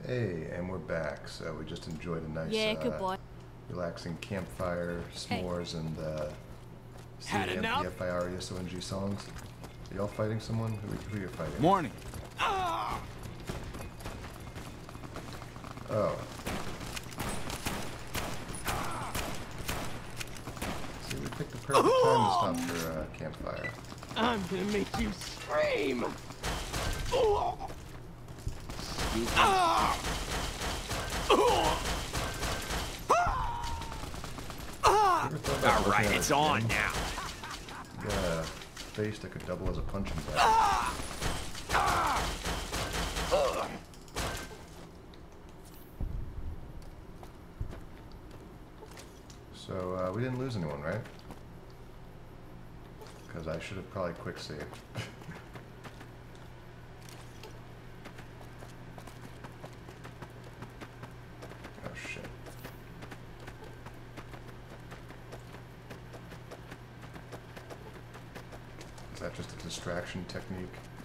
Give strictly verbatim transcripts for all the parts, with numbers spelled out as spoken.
Hey, and we're back. So we just enjoyed a nice, yeah, good uh, boy. relaxing campfire, s'mores, hey. and uh, C Had M enough? P F I R E S O N G songs. Are y'all fighting someone? Who, who are you fighting? Morning. Oh. See, we picked the perfect time to stop for uh, campfire. I'm gonna make you scream. All right, it's on now. You got a face that could double as a punching bag. So, uh, we didn't lose anyone, right? Because I should have probably quick saved. Oh, shit. Is that just a distraction technique?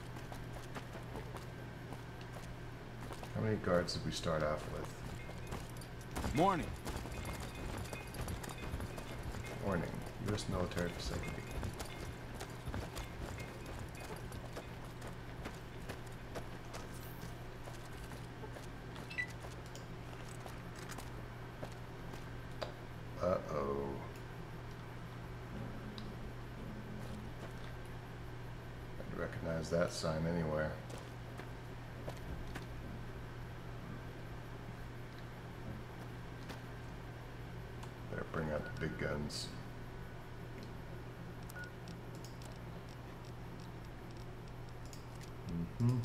How many guards did we start off with? Morning. Warning, U S military facility. Uh-oh. I'd recognize that sign anywhere. Better bring out the big guns. Mm-hmm.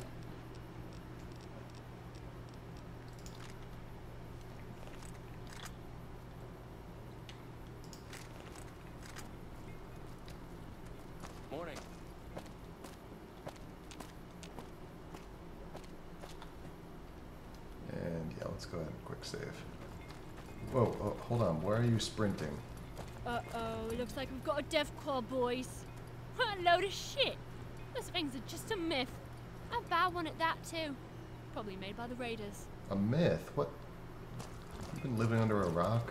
Morning. And yeah, let's go ahead and quick save. Whoa, oh, hold on. Why are you sprinting? Uh-oh, looks like we've got a deathclaw, boys. What a load of shit. Those things are just a myth. A bad one at that, too. Probably made by the raiders. A myth? What? You've been living under a rock?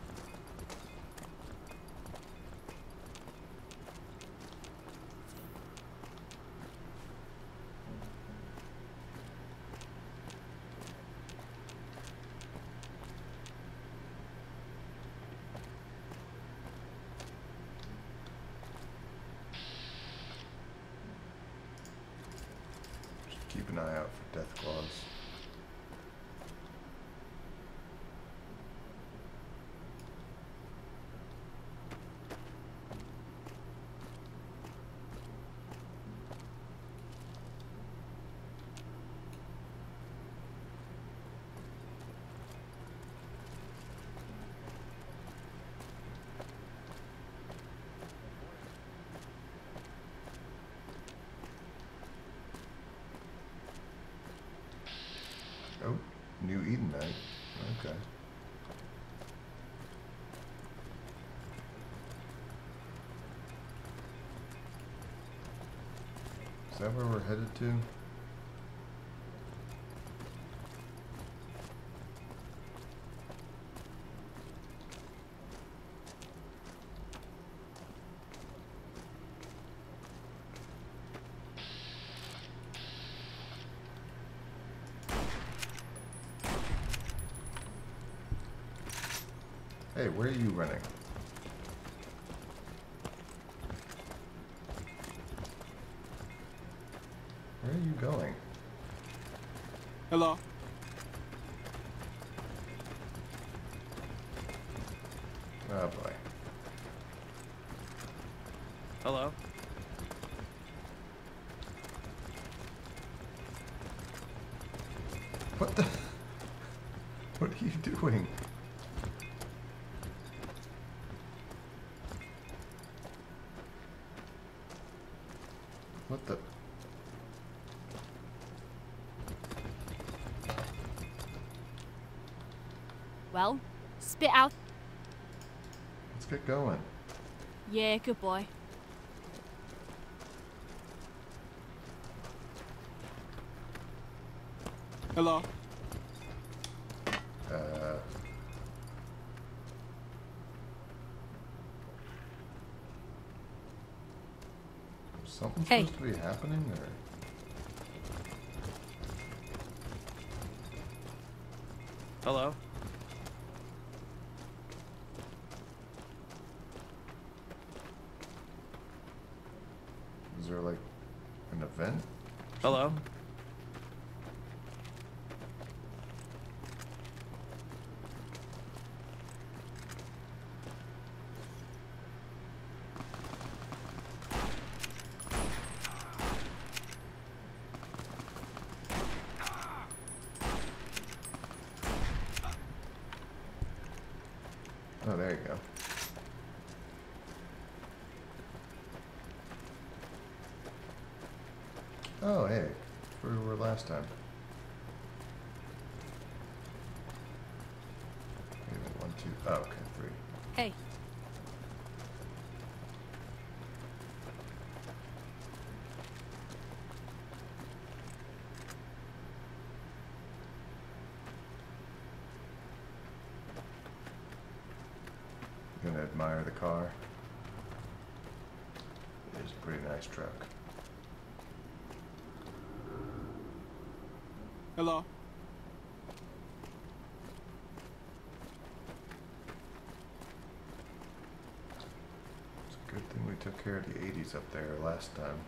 Keep an eye out for deathclaws. Oh, new Eden night. Okay. Is that where we're headed to? Hey, where are you running? Where are you going? Hello. Oh boy. Hello. What the? What are you doing? What the? Well, spit out. Let's get going. Yeah, good boy. Hello. Uh, is something Hey. supposed to be happening, or? Hello? Is there like an event? Hello? Oh, there you go. Oh, hey, where we were last time. Maybe one, two, oh, okay, three. Hey. You gonna admire the car? It is a pretty nice truck. Hello? It's a good thing we took care of the eighties up there last time.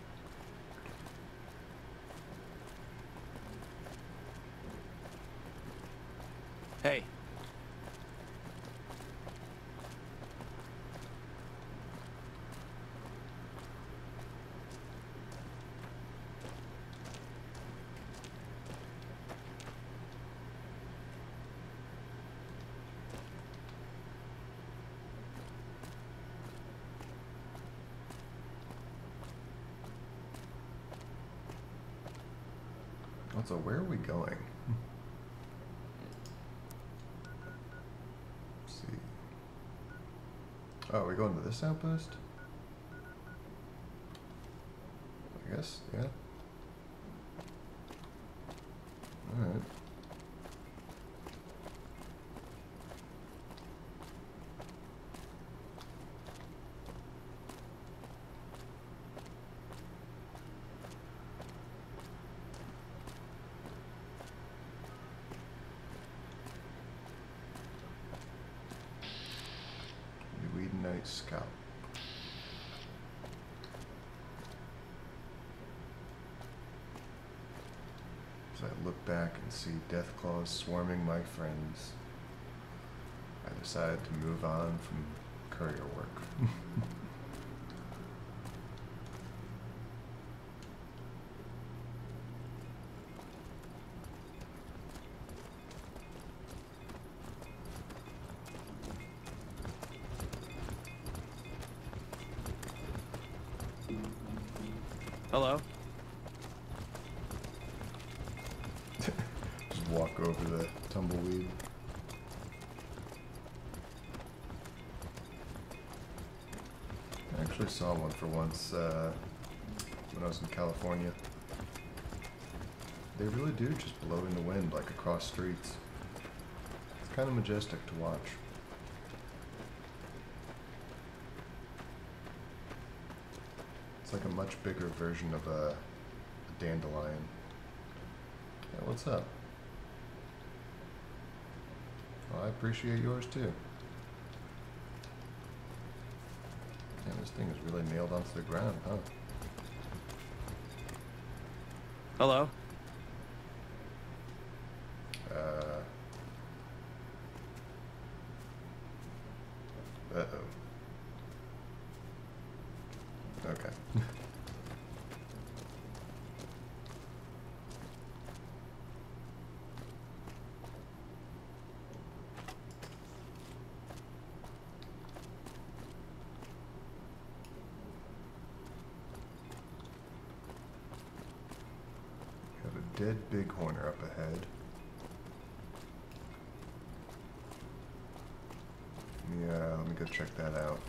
Hey. Also, where are we going? Let's see. Oh, are we going to this outpost? I guess, yeah. Alright. Night Scout. As I look back and see deathclaws swarming my friends, I decide to move on from courier work. Hello? Just walk over the tumbleweed. I actually saw one for once uh, when I was in California. They really do just blow in the wind like across streets. It's kind of majestic to watch. It's like a much bigger version of a, a dandelion. Yeah, what's up? Well, I appreciate yours too. Yeah, this thing is really nailed onto the ground, huh? Hello? Uh. Uh-oh. Okay. Have a dead bighorner up ahead. Yeah, let me go check that out.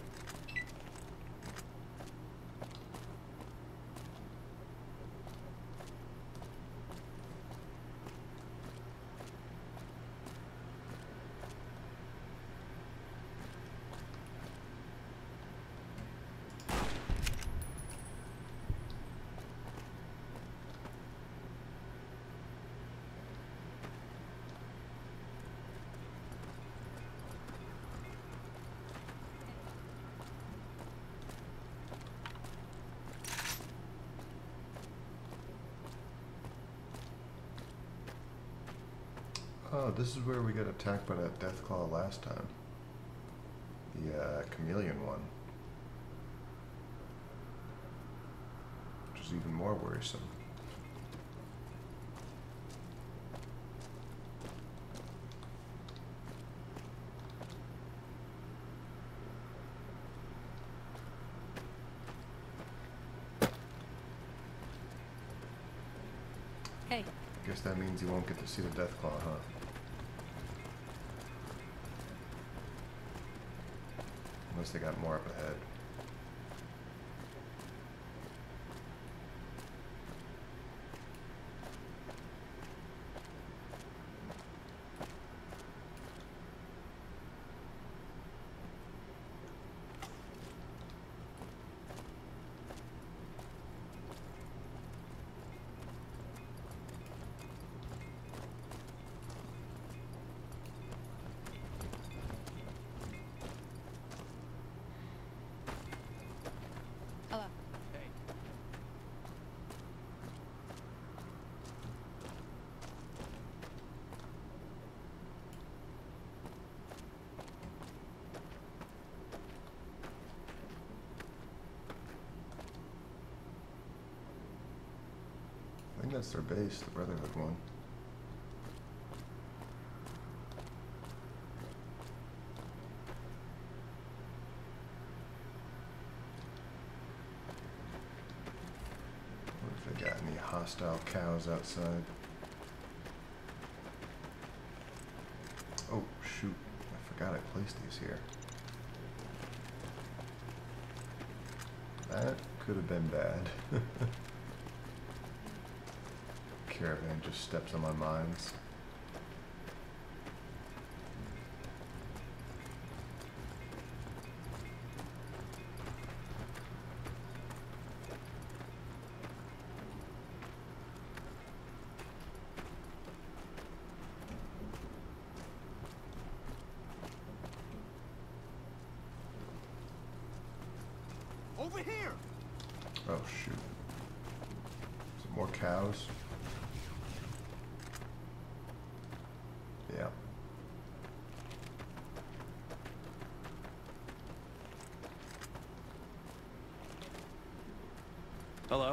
Oh, this is where we got attacked by that deathclaw last time. The uh, chameleon one. Which is even more worrisome. Hey. Guess that means you won't get to see the deathclaw, huh? Unless they got more up ahead. Hello. Hey. I think that's their base, the Brotherhood one. What if they got any hostile cows outside? Oh, shoot. I forgot I placed these here. That could have been bad. Caravan just steps on my mines. Over here! Oh shoot. Some more cows. Yeah. Hello?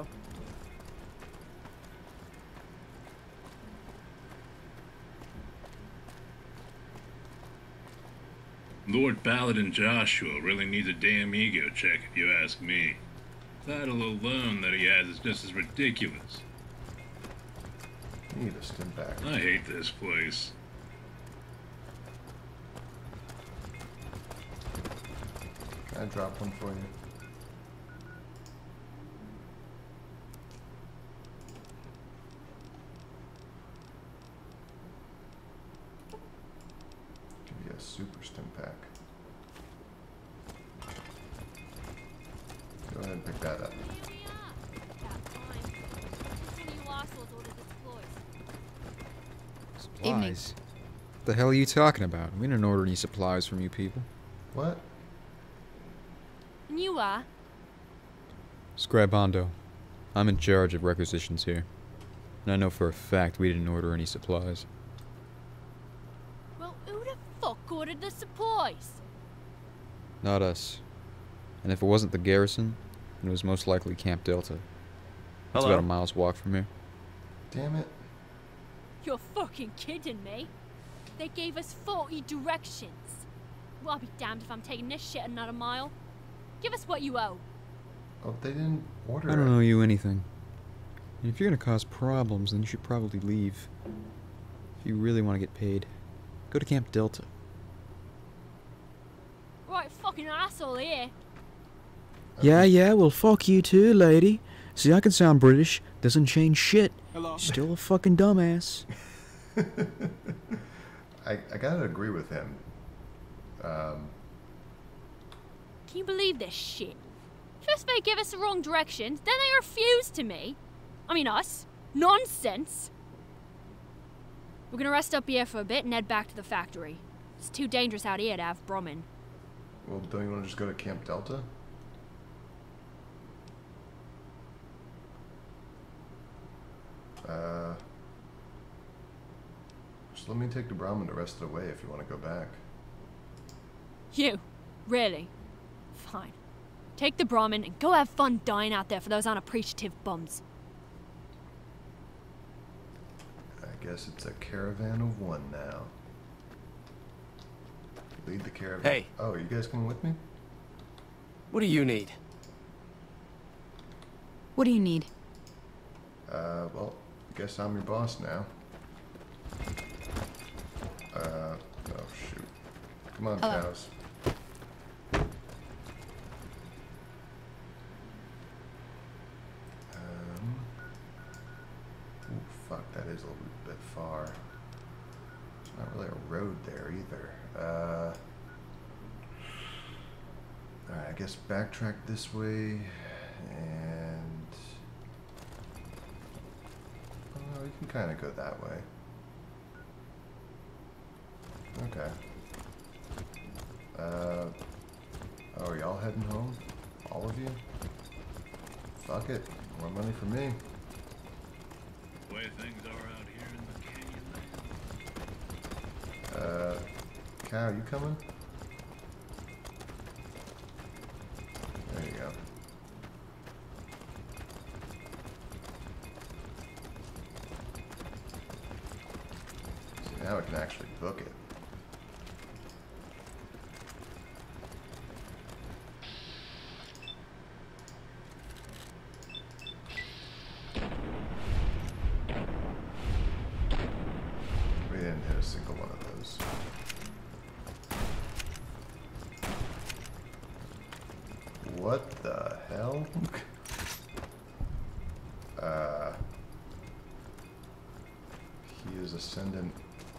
Lord Paladin Joshua really needs a damn ego check if you ask me. Title alone that he has is just as ridiculous. You need a stim pack. I hate this place. Can I drop one for you? Give you a super stim pack. Go ahead and pick that up. Here we are. About time. Which one of you assholes ordered this clothes? Supplies? What the hell are you talking about? We didn't order any supplies from you people. What? And you are? Scribando. I'm in charge of requisitions here. And I know for a fact we didn't order any supplies. Well, who the fuck ordered the supplies? Not us. And if it wasn't the garrison, then it was most likely Camp Delta. It's Hello? about a mile's walk from here. Damn it. You're fucking kidding me. They gave us forty directions. Well, I'll be damned if I'm taking this shit another mile. Give us what you owe. Oh, they didn't order I don't it. owe you anything. And if you're gonna cause problems, then you should probably leave. If you really want to get paid, go to Camp Delta. Right, fucking asshole here. Yeah, yeah, well, fuck you too, lady. See, I can sound British. Doesn't change shit. Hello. Still a fucking dumbass. I, I gotta agree with him. Um, Can you believe this shit? First they give us the wrong directions, then they refuse to me. I mean us. Nonsense. We're gonna rest up here for a bit and head back to the factory. It's too dangerous out here to have Brummin. well, don't you want to just go to Camp Delta? Uh, just Just let me take the Brahmin the rest of the way if you want to go back. You? Really? Fine. Take the Brahmin and go have fun dying out there for those unappreciative bums. I guess it's a caravan of one now. Lead the caravan. Hey. Oh, are you guys coming with me? What do you need? What do you need? Uh, well, I guess I'm your boss now. Uh, oh shoot. Come on, Hello. cows. Um, ooh, fuck, that is a little bit far. There's not really a road there either. Uh, alright, I guess backtrack this way, and... Oh, you can kind of go that way. Okay. Uh, oh, are y'all heading home? All of you? Fuck it. More money for me. The way things are out here in the canyon land. Uh, Cow, you coming? There you go. See, now we can actually book it. We didn't hit a single one of those. What the hell? uh, he is ascendant.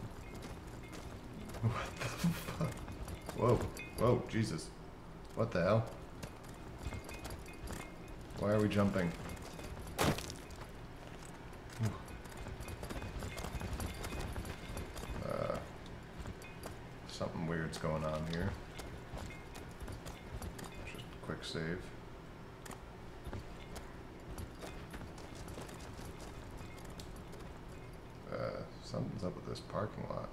What the fuck? Whoa, whoa, Jesus. What the hell? Why are we jumping? Uh, something weird's going on here. Just a quick save. Uh, something's up with this parking lot.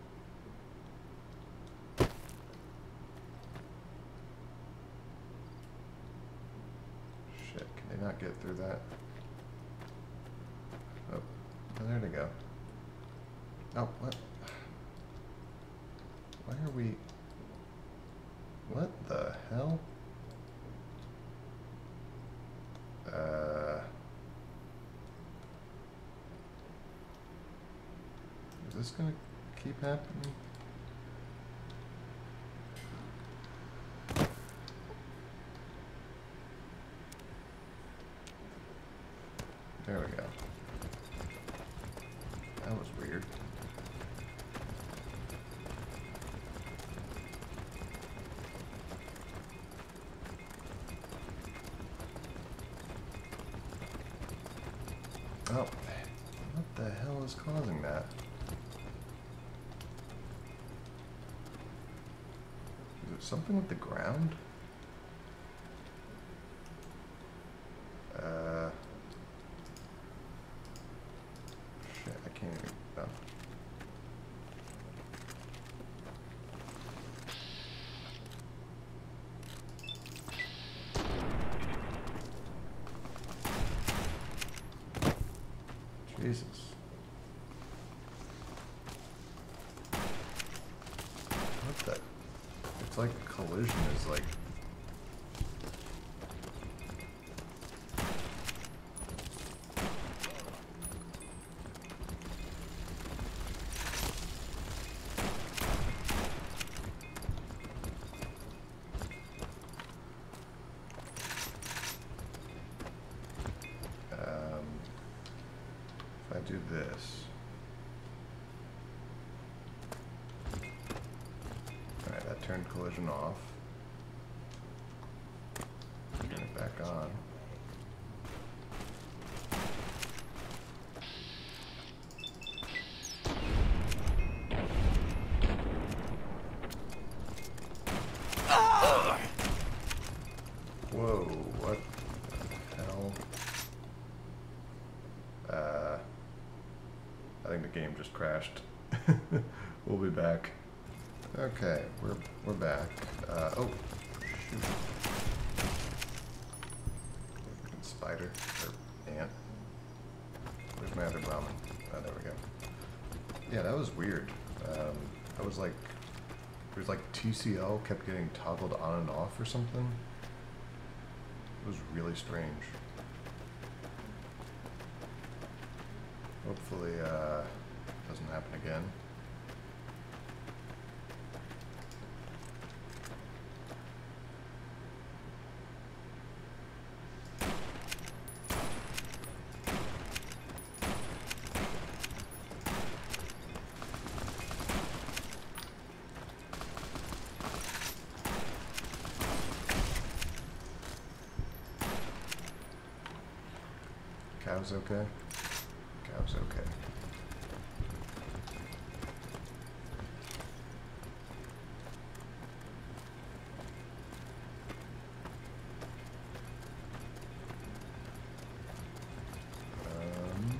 Shit, can they not get through that? Oh, oh, there they go. Oh, what? Why are we... What the hell? Uh... Is this gonna keep happening? There we go. That was weird. Oh, what the hell is causing that? Is it something with the ground? Uh... Shit, I can't even... Oh. Jesus. What the? It's like a collision is like... Um... If I do this. Alright, that turned collision off. Turn it back on. Whoa, what the hell? Uh... I think the game just crashed. We'll be back. Okay, we're we're back. Uh, oh, shoot. Spider or ant. Where's my other ramen? Oh, there we go. Yeah, that was weird. Um, I was like, there's like T C L kept getting toggled on and off or something. It was really strange. Hopefully, uh, doesn't happen again. Cow's okay? Cow's okay. Um,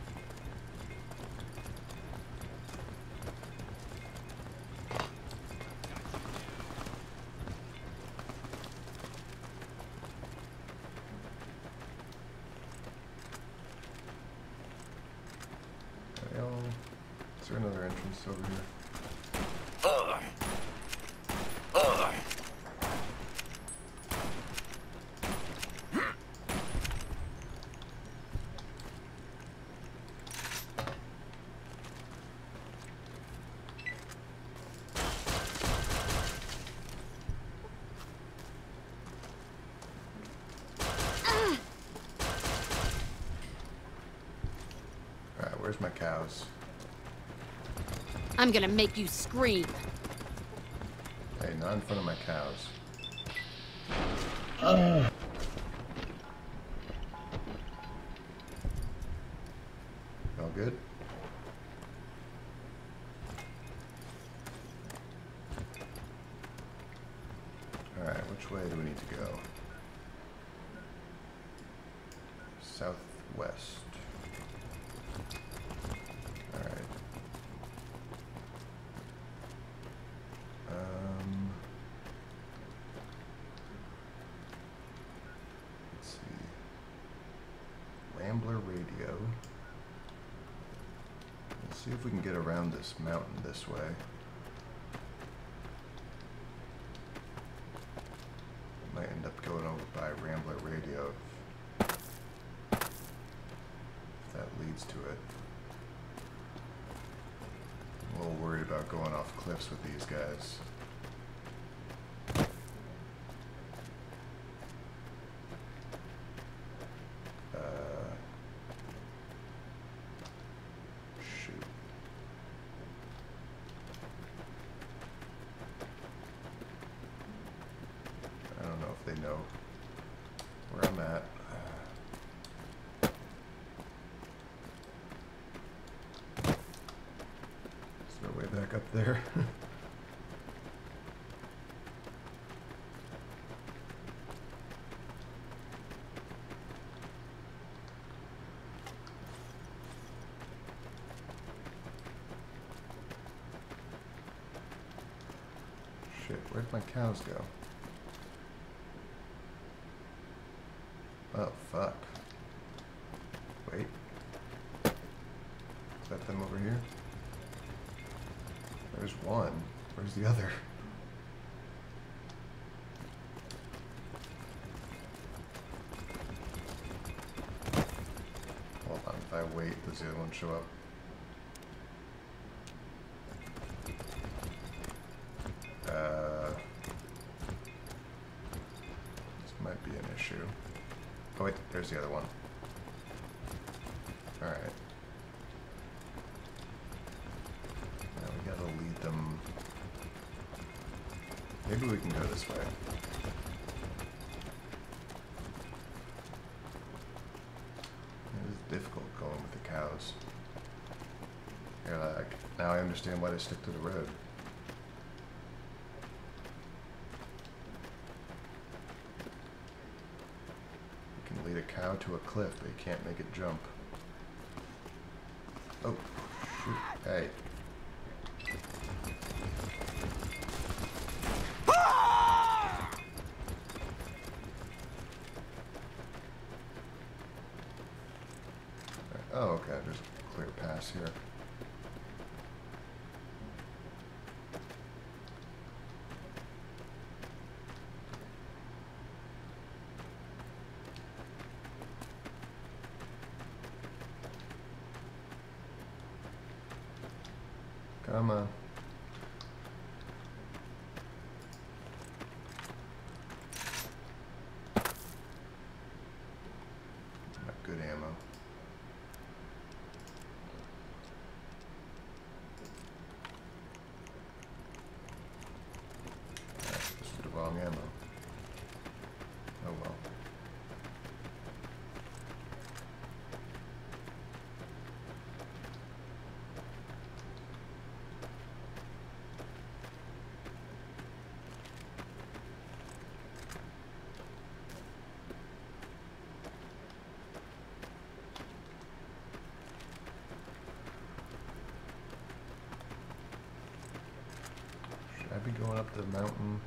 well, is there another entrance over here? Alright, where's my cows? I'm gonna make you scream. Hey, not in front of my cows. All good? Alright, which way do we need to go? Southwest. Alright. Um, let's see. Rambler radio. Let's see if we can get around this mountain this way. Might end up going over by Rambler radio if that leads to it. I'm a little worried about going off cliffs with these guys. Uh, shoot. I don't know if they know where I'm at. Is there a way back up there? Shit, where'd my cows go? Oh, fuck. Wait. Is that them over here? There's one. Where's the other? Hold on, if I wait, does the other one show up? Uh, this might be an issue. Oh wait, there's the other one. Alright. Now we gotta lead them. Maybe we can go this way. It is difficult going with the cows. Here, like, now I understand why they stick to the road. Lead a cow to a cliff, but you can't make it jump. Oh, shoot. Hey, box here. Come on. Got good ammo. That's just the wrong ammo. Oh well. I'd be going up the mountain.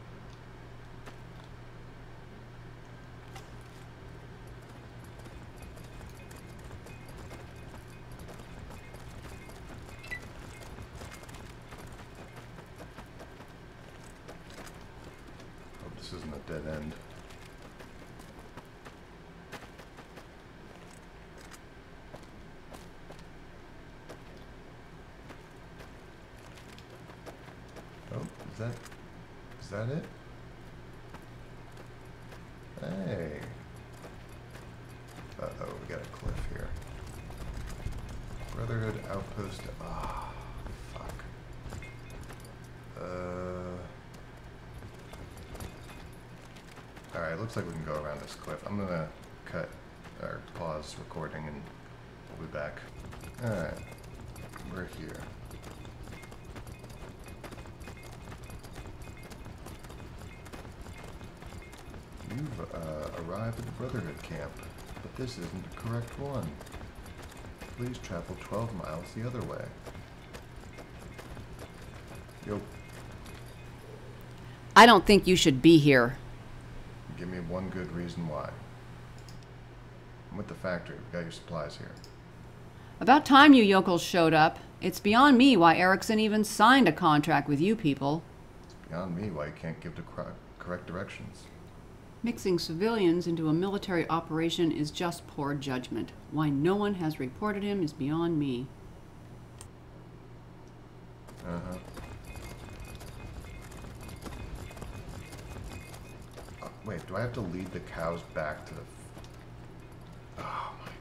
Hope this isn't a dead end. Oh, is that, is that it? Hey. Uh-oh, we got a cliff here. Brotherhood outpost. Ah, fuck. Uh. Alright, looks like we can go around this cliff. I'm gonna cut, or pause recording and we'll be back. Alright. We're here. You've uh, arrived at the Brotherhood camp, but this isn't the correct one. Please travel twelve miles the other way. Yo, I don't think you should be here. give me one good reason why. I'm with the factory. We got your supplies here. About time you yokels showed up. It's beyond me why Erickson even signed a contract with you people. It's beyond me why you can't give the cor correct directions. Mixing civilians into a military operation is just poor judgment. Why no one has reported him is beyond me. Uh-huh. Uh, wait, do I have to lead the cows back to the... F oh my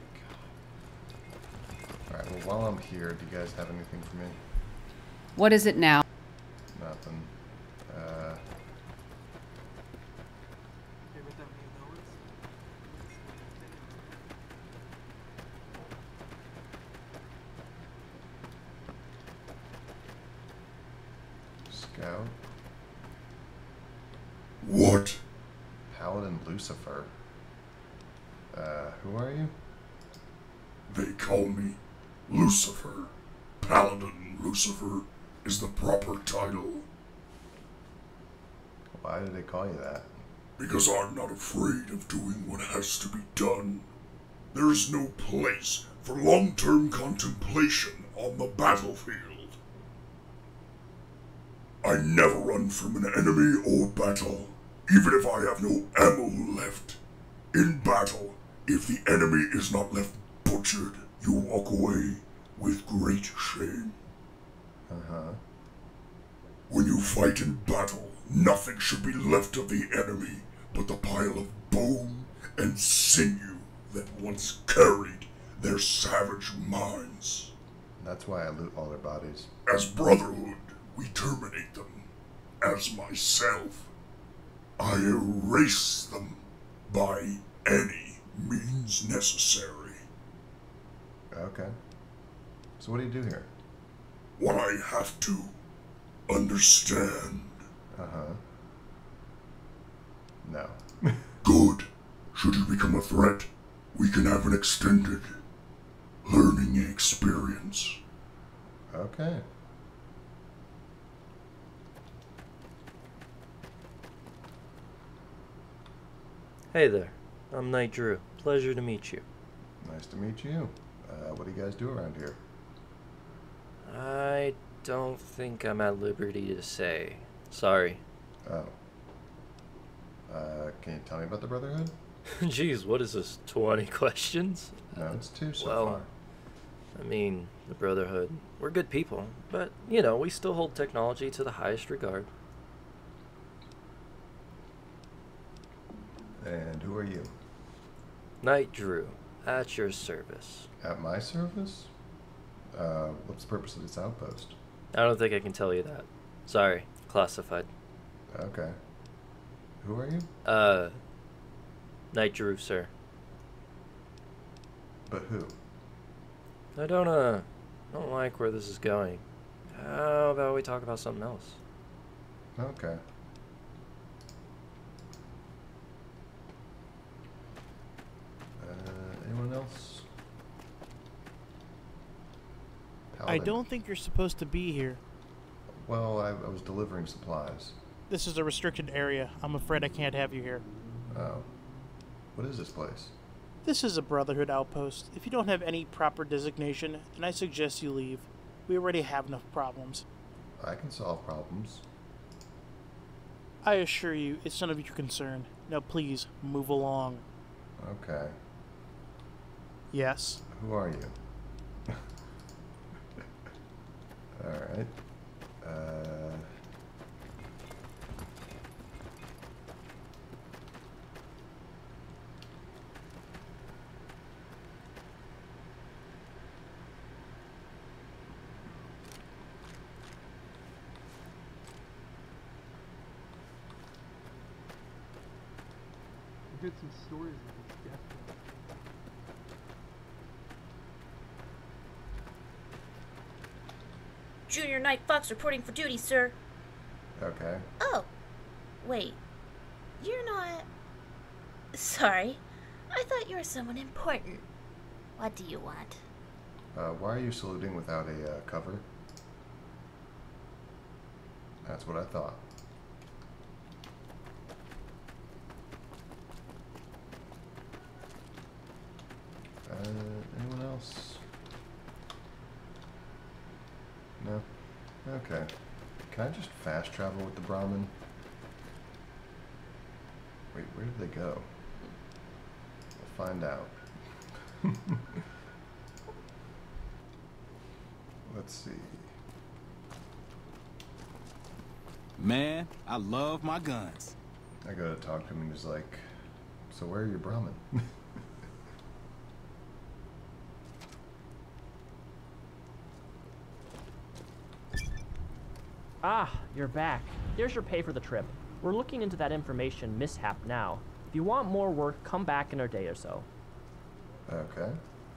god. Alright, well while I'm here, do you guys have anything for me? What is it now? Nothing. Uh... Scout. What? Paladin Lucifer. Uh, who are you? They call me Lucifer. Paladin Lucifer is the proper title. Why do they call you that? Because I'm not afraid of doing what has to be done. There is no place for long-term contemplation on the battlefield. I never run from an enemy or battle, even if I have no ammo left. In battle, if the enemy is not left butchered, you walk away with great shame. Uh-huh. When you fight in battle, nothing should be left of the enemy but the pile of bone and sinew that once carried their savage minds. That's why I loot all their bodies. As Brotherhood, we terminate them. As myself, I erase them by any means necessary. Okay. So what do you do here? What I have to understand. Uh-huh. No. Good. Should you become a threat, we can have an extended learning experience. Okay. Hey there, I'm Knight Drew. Pleasure to meet you. Nice to meet you. Uh, what do you guys do around here? I don't think I'm at liberty to say. Sorry. Oh. Uh, can you tell me about the Brotherhood? Jeez, what is this, twenty questions? No, it's two so well, far. I mean, the Brotherhood, we're good people, but, you know, we still hold technology to the highest regard. And who are you? Knight Drew, at your service. At my service? Uh, what's the purpose of this outpost? I don't think I can tell you that. Sorry, classified. Okay. Who are you? Uh, Knight Drew, sir. But who? I don't, uh, don't like where this is going. How about we talk about something else? Okay. Uh, anyone else? I Paladin. don't think you're supposed to be here. Well, I, I was delivering supplies. This is a restricted area. I'm afraid I can't have you here. Oh. What is this place? This is a Brotherhood outpost. If you don't have any proper designation, then I suggest you leave. We already have enough problems. I can solve problems. I assure you, it's none of your concern. Now please, move along. Okay. Yes. Who are you? Alright. Uh... Did some stories of his death. Junior Knight Fox reporting for duty, sir. Okay. Oh, wait. You're not... Sorry. I thought you were someone important. What do you want? Uh, why are you saluting without a uh, cover? That's what I thought. Uh, anyone else? No? Okay. Can I just fast travel with the Brahmin? Wait, where did they go? We'll find out. Let's see. Man, I love my guns. I go to talk to him and he's like, so where are your Brahmin? Ah, you're back. There's your pay for the trip. We're looking into that information mishap now. If you want more work, come back in a day or so. Okay.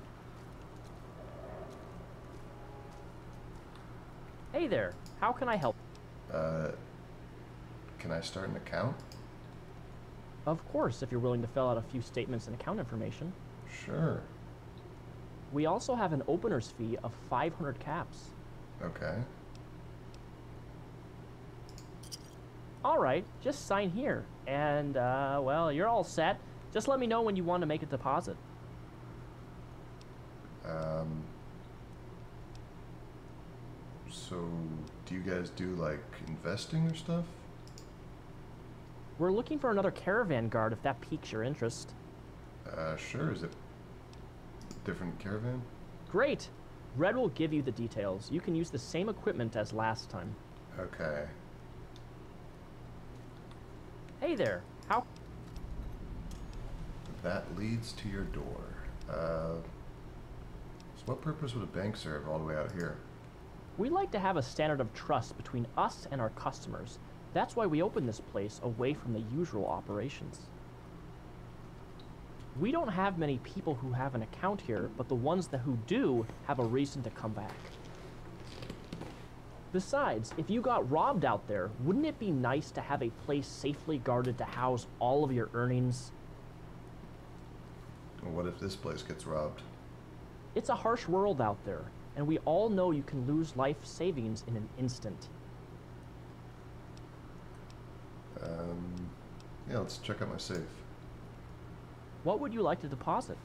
Hey there, how can I help? Uh, can I start an account? Of course, if you're willing to fill out a few statements and account information. Sure. We also have an opener's fee of five hundred caps. Okay. All right, just sign here. And, uh, well, you're all set. Just let me know when you want to make a deposit. Um, so, do you guys do, like, investing or stuff? We're looking for another caravan guard if that piques your interest. Uh, sure. Is it different caravan? Great. Red will give you the details. You can use the same equipment as last time. Okay. Hey there, how... That leads to your door. Uh, so what purpose would a bank serve all the way out here? We like to have a standard of trust between us and our customers. That's why we open this place away from the usual operations. We don't have many people who have an account here, but the ones that who do have a reason to come back. Besides, if you got robbed out there, wouldn't it be nice to have a place safely guarded to house all of your earnings? Well, what if this place gets robbed? It's a harsh world out there, and we all know you can lose life savings in an instant. Um, yeah, let's check out my safe. What would you like to deposit?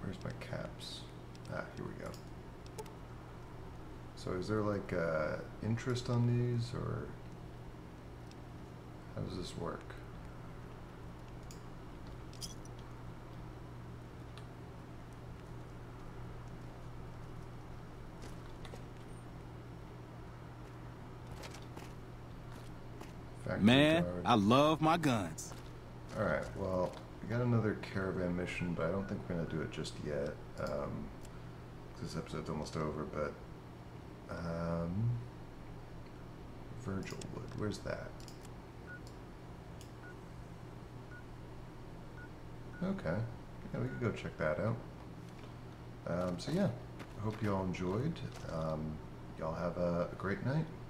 Where's my caps? Ah, here we go. So is there like uh, interest on these, or how does this work? Factory Man, guard. I love my guns. Alright, well, we got another caravan mission, but I don't think we're going to do it just yet. Um, this episode's almost over, but... Um, Virgil Wood, where's that? Okay, yeah, we could go check that out. Um, so yeah, I hope you all enjoyed. Um, y'all have a, a great night.